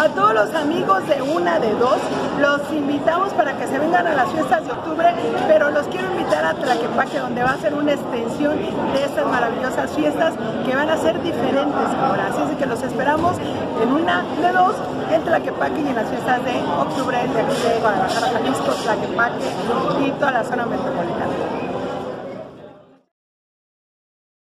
A todos los amigos de Una de Dos, los invitamos para que se vengan a las fiestas de octubre, pero los quiero invitar a Tlaquepaque, donde va a ser una extensión de estas maravillosas fiestas que van a ser diferentes ahora. Así es que los esperamos en Una de Dos, en Tlaquepaque y en las fiestas de octubre de aquí de Guadalajara, Jalisco, Tlaquepaque y toda la zona metropolitana.